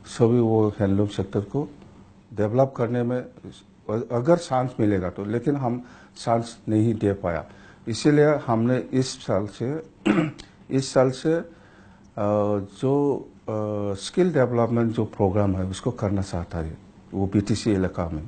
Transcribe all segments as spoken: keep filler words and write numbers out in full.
सभी वो handloom sector को डेवलप करने में अगर चांस मिलेगा तो, लेकिन हम चांस नहीं दे पाया। इसीलिए हमने इस साल से इस साल से जो स्किल डेवलपमेंट जो प्रोग्राम है उसको करना चाहता है वो बीटीसी इलाका में।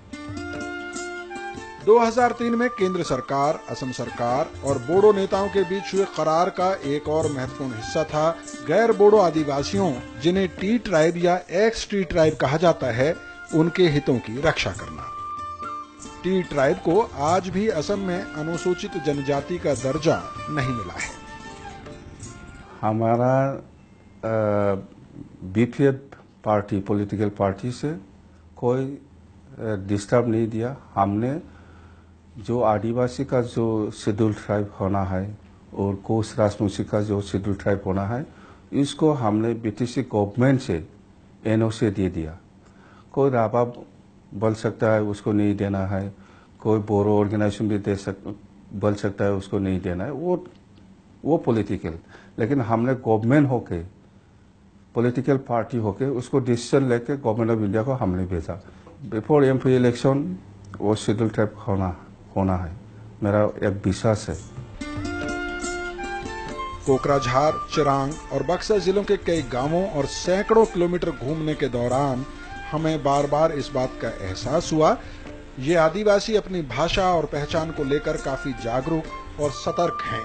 दो हज़ार तीन में केंद्र सरकार, असम सरकार और बोडो नेताओं के बीच हुए करार का एक और महत्वपूर्ण हिस्सा था गैर बोडो आदिवासियों, जिन्हें टी ट्राइब या एक्स टी ट्राइब कहा जाता है, उनके हितों की रक्षा करना। टी ट्राइब को आज भी असम में अनुसूचित जनजाति का दर्जा नहीं मिला है। हमारा बीपीएफ पार्टी, पॉलिटिकल पार्टी से कोई डिस्टर्ब नहीं दिया। हमने जो आदिवासी का जो शेड्यूल ट्राइब होना है और कोस राजवंशी का जो शेड्यूल ट्राइब होना है, इसको हमने बीटीसी गवर्नमेंट से एनओसी दे दिया। कोई राबा बोल सकता है उसको नहीं देना है, कोई बोरो ऑर्गेनाइजेशन भी दे सक बोल सकता है उसको नहीं देना है, वो वो पॉलिटिकल। लेकिन हमने गवर्नमेंट होके, पॉलिटिकल पार्टी होके उसको डिसीजन लेके गवर्नमेंट ऑफ इंडिया को हमने भेजा। बिफोर एमपी इलेक्शन वो शेड्यूल ट्राइब होना होना है, मेरा एक विश्वास है। कोकराझार, चिरांग और बक्सर जिलों के कई गांवों और सैकड़ों किलोमीटर घूमने के दौरान हमें बार बार इस बात का एहसास हुआ, ये आदिवासी अपनी भाषा और पहचान को लेकर काफी जागरूक और सतर्क हैं।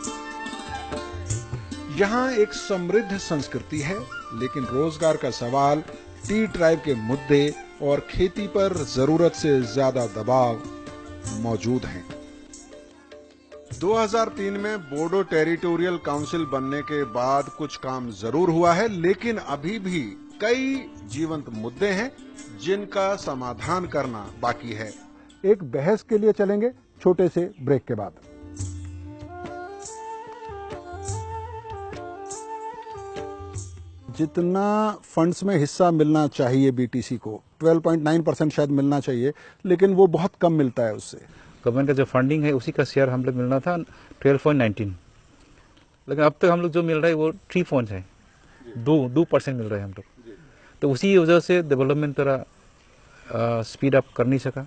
यहाँ एक समृद्ध संस्कृति है, लेकिन रोजगार का सवाल, टी ट्राइब के मुद्दे और खेती पर जरूरत से ज्यादा दबाव मौजूद हैं। दो हज़ार तीन में बोडो टेरिटोरियल काउंसिल बनने के बाद कुछ काम जरूर हुआ है, लेकिन अभी भी कई जीवंत मुद्दे हैं जिनका समाधान करना बाकी है। एक बहस के लिए चलेंगे छोटे से ब्रेक के बाद। जितना फंड्स में हिस्सा मिलना चाहिए बीटीसी को, बारह पॉइंट नौ परसेंट शायद मिलना चाहिए, लेकिन वो बहुत कम मिलता है उससे। गवर्नमेंट का जो फंडिंग है उसी का शेयर हम लोग मिलना था बारह पॉइंट एक नौ, लेकिन अब तक हम लोग जो मिल रहा है वो थ्री पॉइंट है, दो दो परसेंट मिल रहा है हम लोग। तो उसी वजह से डेवलपमेंट थोड़ा स्पीड अप कर नहीं सका।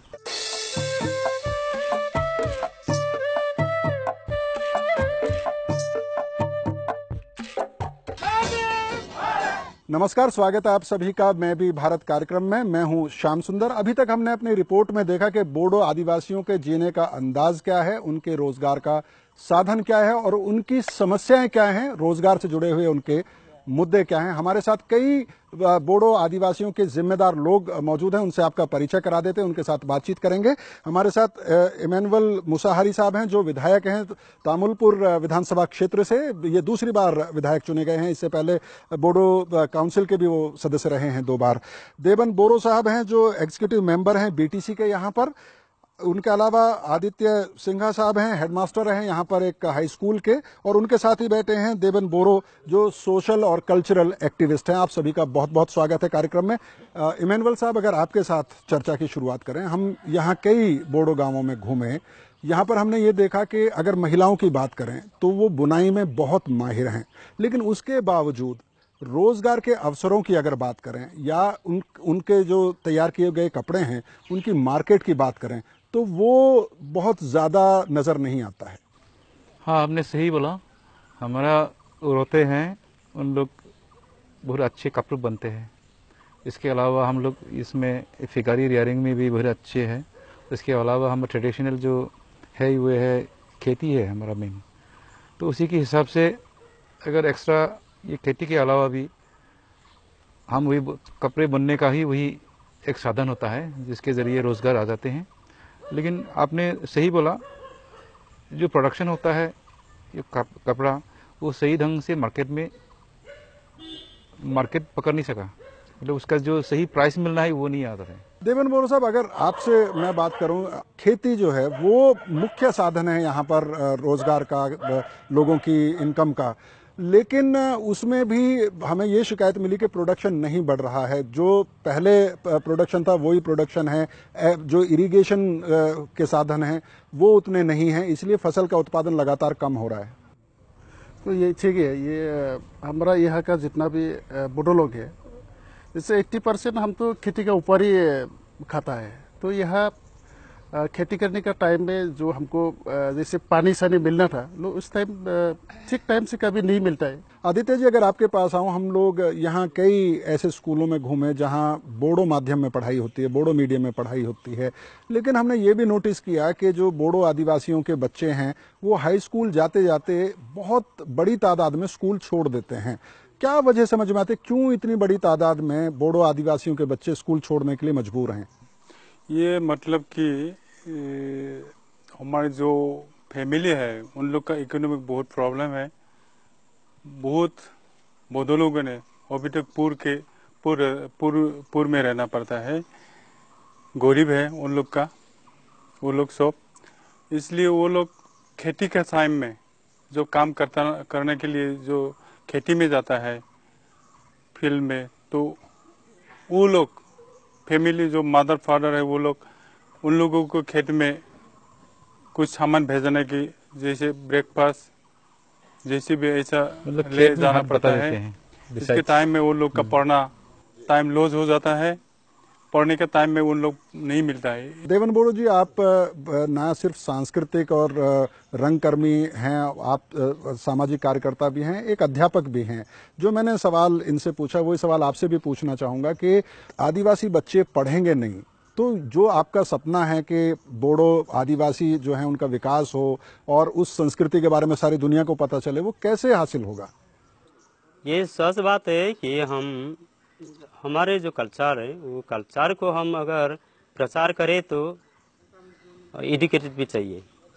नमस्कार, स्वागत है आप सभी का मैं भी भारत कार्यक्रम में। मैं हूं श्याम सुंदर। अभी तक हमने अपनी रिपोर्ट में देखा कि बोडो आदिवासियों के जीने का अंदाज क्या है, उनके रोजगार का साधन क्या है और उनकी समस्याएं क्या हैं, रोजगार से जुड़े हुए उनके मुद्दे क्या हैं। हमारे साथ कई बोडो आदिवासियों के जिम्मेदार लोग मौजूद हैं, उनसे आपका परिचय करा देते हैं, उनके साथ बातचीत करेंगे। हमारे साथ इमैनुअल मुसाहारी साहब हैं जो विधायक हैं तामुलपुर विधानसभा क्षेत्र से, ये दूसरी बार विधायक चुने गए हैं। इससे पहले बोडो काउंसिल के भी वो सदस्य रहे हैं दो बार। देवन बोरो साहब हैं जो एग्जीक्यूटिव मेंबर हैं बीटीसी के यहाँ पर। उनके अलावा आदित्य सिंघा साहब हैं, हेडमास्टर हैं यहाँ पर एक हाई स्कूल के, और उनके साथ ही बैठे हैं देवन बोरो जो सोशल और कल्चरल एक्टिविस्ट हैं। आप सभी का बहुत बहुत स्वागत है कार्यक्रम में। इमैनुअल साहब, अगर आपके साथ चर्चा की शुरुआत करें, हम यहाँ कई बोडो गांवों में घूमे, यहाँ पर हमने ये देखा कि अगर महिलाओं की बात करें तो वो बुनाई में बहुत माहिर हैं, लेकिन उसके बावजूद रोजगार के अवसरों की अगर बात करें या उन उनके जो तैयार किए गए कपड़े हैं उनकी मार्केट की बात करें तो वो बहुत ज़्यादा नज़र नहीं आता है। हाँ, आपने सही बोला। हमारा औरतें हैं, उन लोग बहुत अच्छे कपड़े बनते हैं। इसके अलावा हम लोग इसमें फिगारी रियरिंग में भी बहुत अच्छे हैं। इसके अलावा हम ट्रेडिशनल जो है वो है खेती है हमारा मेन, तो उसी के हिसाब से अगर एक्स्ट्रा ये खेती के अलावा भी हम वही कपड़े बनने का ही वही एक साधन होता है जिसके ज़रिए रोज़गार आ जाते हैं। लेकिन आपने सही बोला, जो प्रोडक्शन होता है ये कपड़ा वो सही ढंग से मार्केट में मार्केट पकड़ नहीं सका, मतलब उसका जो सही प्राइस मिलना है वो नहीं आता है। देवन बोरो साहब, अगर आपसे मैं बात करूं, खेती जो है वो मुख्य साधन है यहाँ पर रोजगार का, लोगों की इनकम का, लेकिन उसमें भी हमें ये शिकायत मिली कि प्रोडक्शन नहीं बढ़ रहा है। जो पहले प्रोडक्शन था वही प्रोडक्शन है, जो इरिगेशन के साधन हैं वो उतने नहीं हैं, इसलिए फसल का उत्पादन लगातार कम हो रहा है। तो ये ठीक है, ये हमारा यहाँ का जितना भी बोडो लोग है जैसे अस्सी परसेंट हम तो खेती का ऊपर ही खाता है। तो यह खेती करने का टाइम में जो हमको जैसे पानी सानी मिलना था, लो उस टाइम ठीक टाइम से कभी नहीं मिलता है। आदित्य जी, अगर आपके पास आऊं, हम लोग यहाँ कई ऐसे स्कूलों में घूमे जहाँ बोडो माध्यम में पढ़ाई होती है, बोडो मीडियम में पढ़ाई होती है, लेकिन हमने ये भी नोटिस किया कि जो बोडो आदिवासियों के बच्चे हैं वो हाई स्कूल जाते जाते बहुत बड़ी तादाद में स्कूल छोड़ देते हैं। क्या वजह समझ में आती, क्यों इतनी बड़ी तादाद में बोडो आदिवासियों के बच्चे स्कूल छोड़ने के लिए मजबूर हैं? ये मतलब कि हमारे जो फैमिली है उन लोग का इकोनॉमिक बहुत प्रॉब्लम है। बहुत बोडो लोगों ने अभी तक पूर के पूर पूर पूर में रहना पड़ता है। गरीब है उन लोग का, वो लोग सब, इसलिए वो लोग खेती के टाइम में जो काम करता करने के लिए जो खेती में जाता है फील्ड में, तो वो लोग फैमिली जो मदर फादर है वो लोग उन लोगों को खेत में कुछ सामान भेजने की, जैसे ब्रेकफास्ट जैसे भी ऐसा ले जाना पड़ता है। इसके टाइम में वो लोग का पढ़ना टाइम लॉस हो जाता है, पढ़ने के टाइम में उन लोग नहीं मिलता है। देवन बोडो जी, आप ना सिर्फ सांस्कृतिक और रंगकर्मी हैं, आप सामाजिक कार्यकर्ता भी हैं, एक अध्यापक भी हैं। जो मैंने सवाल इनसे पूछा वही सवाल आपसे भी पूछना चाहूंगा कि आदिवासी बच्चे पढ़ेंगे नहीं तो जो आपका सपना है कि बोडो आदिवासी जो है उनका विकास हो और उस संस्कृति के बारे में सारी दुनिया को पता चले, वो कैसे हासिल होगा? ये सच बात है कि हम हमारे जो कल्चर है वो कल्चर को हम अगर प्रचार करें तो एजुकेटेड भी चाहिए।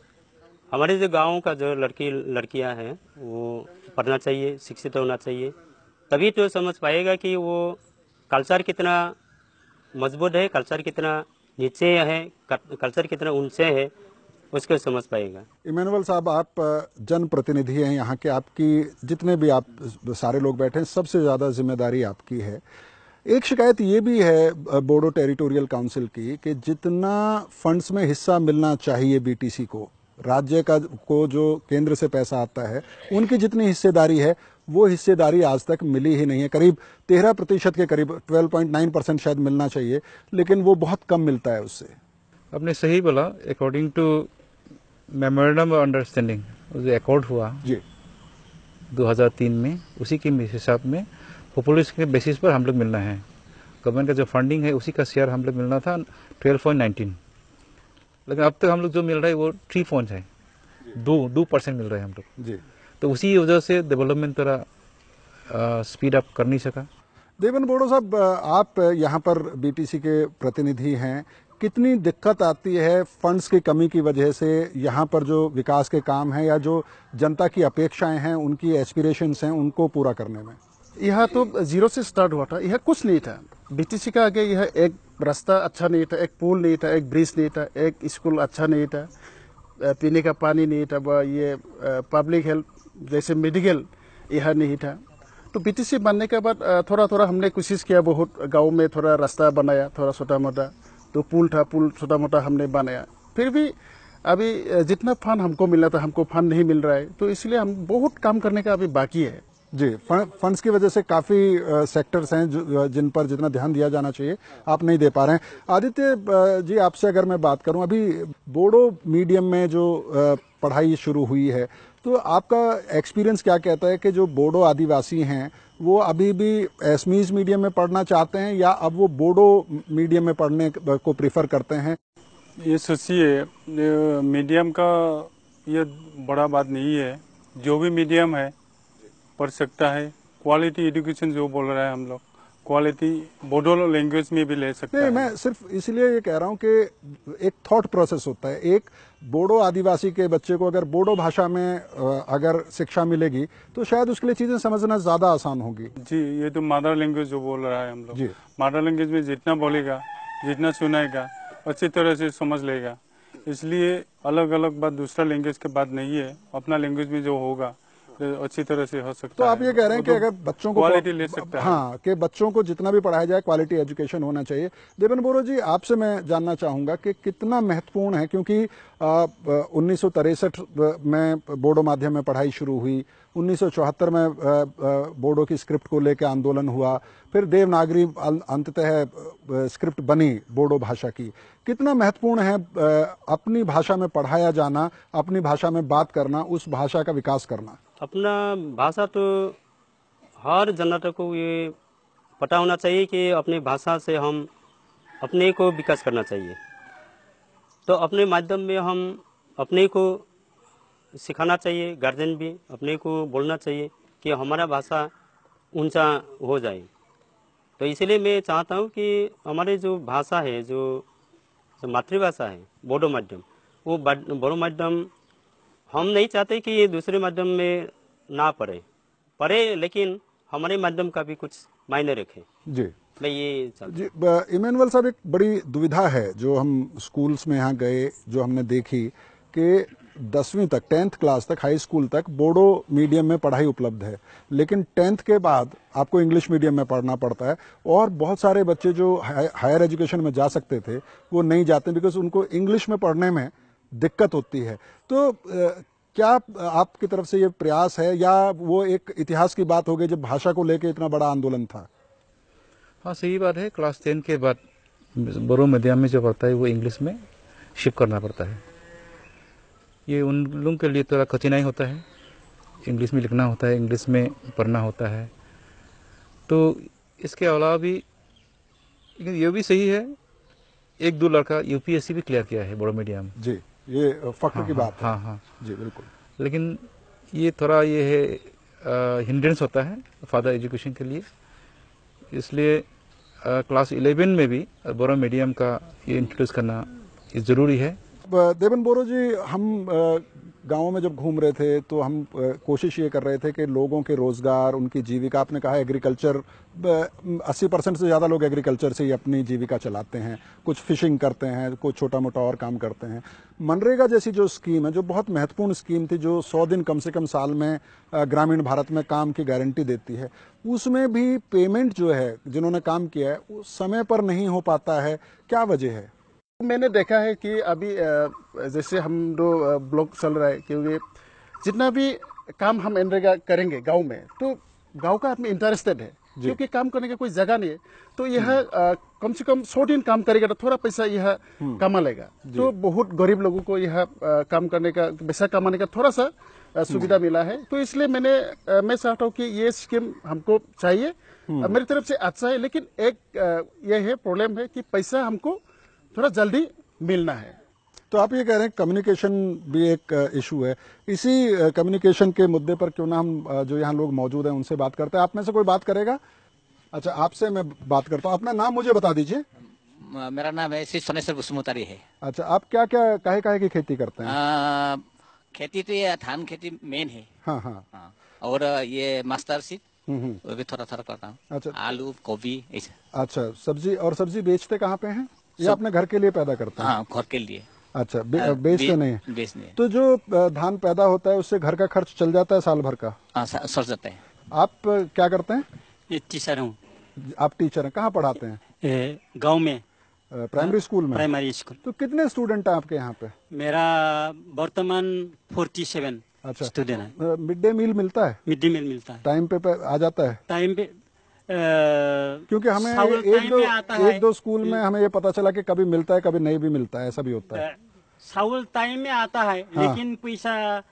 हमारे जो गाँव का जो लड़की लड़कियां हैं वो पढ़ना चाहिए, शिक्षित होना चाहिए, तभी तो समझ पाएगा कि वो कल्चर कितना मजबूत है, कल्चर कितना नीचे है, कल्चर कितना ऊंचे है, उसको समझ पाएगा। इमैनुअल साहब, आप जनप्रतिनिधि हैं यहाँ के, आपकी जितने भी आप सारे लोग बैठे हैं सबसे ज्यादा जिम्मेदारी आपकी है। एक शिकायत ये भी है बोडो टेरिटोरियल काउंसिल की कि जितना फंड्स में हिस्सा मिलना चाहिए बीटीसी को, राज्य का को जो केंद्र से पैसा आता है, उनकी जितनी हिस्सेदारी है वो हिस्सेदारी आज तक मिली ही नहीं है। करीब तेरह प्रतिशत के करीब बारह पॉइंट नौ परसेंट शायद मिलना चाहिए, लेकिन वो बहुत कम मिलता है उससे। आपने सही बोला। According to memorandum of understanding जो अकॉर्ड हुआ जी दो हज़ार तीन में, उसी के हिसाब में पॉपुलेशन के बेसिस पर हम लोग मिलना है। गवर्नमेंट का जो फंडिंग है उसी का शेयर हम लोग मिलना था ट्वेल्व पॉइंट नाइनटीन, लेकिन अब तक हम लोग जो मिल रहा है वो थ्री पॉइंट है, दो दो परसेंट मिल रहा है हम लोग जी। तो उसी वजह से डेवलपमेंट थोड़ा स्पीड अप कर नहीं सका। देवन बोडो साहब, आप यहाँ पर बीटीसी के प्रतिनिधि हैं, कितनी दिक्कत आती है फंड्स की कमी की वजह से यहाँ पर जो विकास के काम हैं या जो जनता की अपेक्षाएं हैं, उनकी एस्पिरेशंस हैं, उनको पूरा करने में? यह तो जीरो से स्टार्ट हुआ था, यह कुछ नहीं था। बीटीसी का आगे यह एक रास्ता अच्छा नहीं था, एक पुल नहीं था, एक ब्रिज नहीं था, एक स्कूल अच्छा नहीं था, पीने का पानी नहीं था, ये पब्लिक हेल्थ जैसे मेडिकल यह नहीं था। तो बीटीसी बनने के बाद थोड़ा थोड़ा हमने कोशिश किया, बहुत गांव में थोड़ा रास्ता बनाया, थोड़ा छोटा मोटा, तो पुल था, पुल छोटा मोटा हमने बनाया। फिर भी अभी जितना फंड हमको मिलना था हमको फंड नहीं मिल रहा है, तो इसलिए हम बहुत काम करने का अभी बाकी है। जी, फंड्स की वजह से काफी सेक्टर्स हैं जिन पर जितना ध्यान दिया जाना चाहिए आप नहीं दे पा रहे हैं। आदित्य जी, आपसे अगर मैं बात करूं, अभी बोडो मीडियम में जो पढ़ाई शुरू हुई है, तो आपका एक्सपीरियंस क्या कहता है कि जो बोडो आदिवासी हैं वो अभी भी एसमीज मीडियम में पढ़ना चाहते हैं या अब वो बोडो मीडियम में पढ़ने को प्रीफर करते हैं? ये सोचिए, मीडियम का ये बड़ा बात नहीं है, जो भी मीडियम है पढ़ सकता है। क्वालिटी एजुकेशन जो बोल रहा है हम लोग, क्वालिटी बोडो लैंग्वेज में भी ले सकता नहीं, है। मैं सिर्फ इसलिए ये कह रहा हूँ कि एक थॉट प्रोसेस होता है। एक बोडो आदिवासी के बच्चे को अगर बोडो भाषा में अगर शिक्षा मिलेगी तो शायद उसके लिए चीजें समझना ज्यादा आसान होगी। जी, ये तो मदर लैंग्वेज जो बोल रहा है हम लोग, मदर लैंग्वेज में जितना बोलेगा, जितना सुनेगा, अच्छी तरह से समझ लेगा। इसलिए अलग अलग बात दूसरा लैंग्वेज के बात नहीं है, अपना लैंग्वेज में जो होगा अच्छी तरह से हो सकता है। तो आप ये कह रहे हैं कि अगर बच्चों को क्वालिटी ले सकता है। हाँ, कि बच्चों को जितना भी पढ़ाया जाए क्वालिटी एजुकेशन होना चाहिए। देवन बोरो जी, आपसे मैं जानना चाहूंगा कि कितना महत्वपूर्ण है, क्योंकि उन्नीस सौ तिरसठ में बोडो माध्यम में पढ़ाई शुरू हुई, उन्नीस सौ चौहत्तर में बोडो की स्क्रिप्ट को लेकर आंदोलन हुआ, फिर देवनागरी अंततः स्क्रिप्ट बनी बोडो भाषा की। कितना महत्वपूर्ण है अपनी भाषा में पढ़ाया जाना, अपनी भाषा में बात करना, उस भाषा का विकास करना? अपना भाषा तो हर जनता को ये पता होना चाहिए कि अपनी भाषा से हम अपने को विकास करना चाहिए। तो अपने माध्यम में हम अपने को सिखाना चाहिए, गार्जियन भी अपने को बोलना चाहिए कि हमारा भाषा ऊंचा हो जाए। तो इसलिए मैं चाहता हूँ कि हमारे जो भाषा है, जो, जो मातृभाषा है बोडो माध्यम, वो बोडो माध्यम हम नहीं चाहते कि ये दूसरे माध्यम में ना पढ़े पढ़े लेकिन हमारे माध्यम का भी कुछ मायने रखे जी। मैं ये जी, इमैनुअल साहब, एक बड़ी दुविधा है जो हम स्कूल्स में यहाँ गए, जो हमने देखी कि दसवीं तक, टेंथ क्लास तक, हाई स्कूल तक बोडो मीडियम में पढ़ाई उपलब्ध है, लेकिन टेंथ के बाद आपको इंग्लिश मीडियम में पढ़ना पड़ता है। और बहुत सारे बच्चे जो हायर एजुकेशन में जा सकते थे वो नहीं जाते बिकॉज उनको इंग्लिश में पढ़ने में दिक्कत होती है। तो क्या आपकी तरफ से ये प्रयास है, या वो एक इतिहास की बात हो गई जब भाषा को लेकर इतना बड़ा आंदोलन था? हाँ, सही बात है। क्लास टेन के बाद बोडो मीडियम में जो पढ़ता है वो इंग्लिश में शिफ्ट करना पड़ता है। ये उन लोगों के लिए थोड़ा कठिनाई होता है, इंग्लिश में लिखना होता है, इंग्लिश में पढ़ना होता है। तो इसके अलावा भी ये भी सही है, एक दो लड़का यूपीएससी भी क्लियर किया है बोडो मीडियम। जी, ये फख्र हाँ, की बात हाँ, है। हाँ, जी बिल्कुल। लेकिन ये थोड़ा ये है हिंड्रेंस होता है फर्दर एजुकेशन के लिए, इसलिए क्लास इलेवन में भी बोडो मीडियम का ये इंट्रोड्यूस करना ये ज़रूरी है। देवन बोरो जी, हम गाँवों में जब घूम रहे थे तो हम कोशिश ये कर रहे थे कि लोगों के रोजगार, उनकी जीविका, आपने कहा एग्रीकल्चर, अस्सी परसेंट से ज़्यादा लोग एग्रीकल्चर से ही अपनी जीविका चलाते हैं, कुछ फिशिंग करते हैं, कुछ छोटा मोटा और काम करते हैं। मनरेगा जैसी जो स्कीम है, जो बहुत महत्वपूर्ण स्कीम थी, जो सौ दिन कम से कम साल में ग्रामीण भारत में काम की गारंटी देती है, उसमें भी पेमेंट जो है, जिन्होंने काम किया है, उस समय पर नहीं हो पाता है। क्या वजह है? मैंने देखा है कि अभी जैसे हम दो ब्लॉक चल रहा है, क्योंकि जितना भी काम हम मनरेगा करेंगे गांव में, तो गांव का आदमी इंटरेस्टेड है, क्योंकि काम करने का कोई जगह नहीं है। तो यह कम से कम सौ दिन काम करेगा तो थोड़ा पैसा यह कमा लेगा। तो बहुत गरीब लोगों को यह काम करने का, पैसा कमाने का थोड़ा सा सुविधा मिला है। तो इसलिए मैंने मैं चाहता हूँ कि ये स्कीम हमको चाहिए, मेरी तरफ से अच्छा है। लेकिन एक यह है प्रॉब्लम है कि पैसा हमको थोड़ा जल्दी मिलना है। तो आप ये कह रहे हैं कम्युनिकेशन भी एक इशू है। इसी कम्युनिकेशन के मुद्दे पर क्यों ना हम जो यहाँ लोग मौजूद हैं उनसे बात करते हैं। आप में से कोई बात करेगा? अच्छा, आपसे मैं बात करता हूँ। अपना नाम मुझे बता दीजिए। मेरा नाम है श्री सोनेश्वर बुसमुतारी है। अच्छा, आप क्या क्या काहे काहे की खेती करते हैं? आ, खेती तो ये धान खेती मेन है। हाँ हाँ, हाँ। और ये मास्टर सीट वो भी थोड़ा थोड़ा करता हूँ। अच्छा, आलू गोभी ऐसा। अच्छा, सब्जी और सब्जी बेचते कहाँ पे हैं? ये अपने घर के लिए पैदा करते हैं? हाँ, घर के लिए। अच्छा, बे, बेचते बे, नहीं? बेचने। तो जो धान पैदा होता है उससे घर का खर्च चल जाता है साल भर का? हाँ, सर जाता है। आप क्या करते हैं? ये टीचर हूँ। आप टीचर हैं, कहाँ पढ़ाते हैं? गांव में, प्राइमरी स्कूल में? Primary school. तो कितने स्टूडेंट हैं आपके यहाँ पे? मेरा वर्तमान फोर्टी सेवन अच्छा, स्टूडेंट है। मिड डे मील मिलता है? मिड डे मील मिलता है, टाइम पे, पे आ जाता है? टाइम पे। क्योंकि हमें एक दो एक दो स्कूल में हमें ये पता चला कि कभी मिलता है, कभी नहीं भी मिलता है, ऐसा भी होता है। साउल टाइम में आता है, हाँ। लेकिन पैसा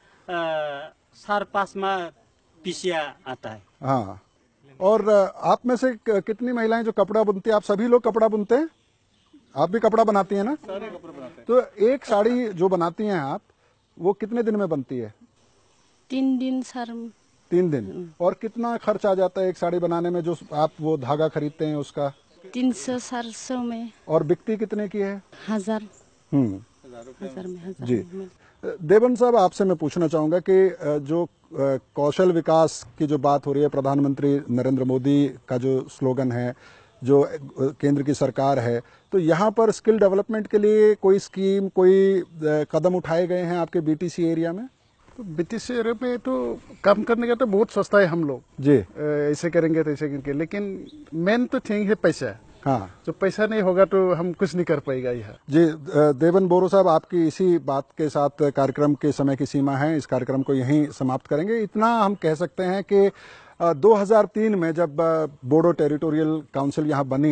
सार पास में पीछे आता है। हाँ, और आप में से कितनी महिलाएं जो कपड़ा बुनती है? आप सभी लोग कपड़ा बुनते हैं? आप भी कपड़ा बनाती हैं ना? सारे कपड़े बनाते हैं। तो एक साड़ी जो बनाती हैं आप, वो कितने दिन में बनती है? तीन दिन सर। तीन दिन। और कितना खर्च आ जाता है एक साड़ी बनाने में, जो आप वो धागा खरीदते हैं उसका? तीन सौ चार सौ में। और बिकती कितने की है? हजार। हम्म, हजार में हजार जी। में। देवन साहब, आपसे मैं पूछना चाहूंगा कि जो कौशल विकास की जो बात हो रही है, प्रधानमंत्री नरेंद्र मोदी का जो स्लोगन है, जो केंद्र की सरकार है, तो यहाँ पर स्किल डेवलपमेंट के लिए कोई स्कीम, कोई कदम उठाए गए हैं आपके बीटीसी एरिया में? तो बीटीसी एरिया में तो काम करने का तो बहुत सस्ता है, हम लोग जी ऐसे करेंगे तो ऐसे करेंगे, लेकिन मेन तो थिंग है पैसा। हाँ, जो पैसा नहीं होगा तो हम कुछ नहीं कर पाएगा यह। जी देवन बोरो साहब, आपकी इसी बात के साथ कार्यक्रम के समय की सीमा है, इस कार्यक्रम को यहीं समाप्त करेंगे। इतना हम कह सकते हैं कि दो हज़ार तीन में जब बोडो टेरिटोरियल काउंसिल यहाँ बनी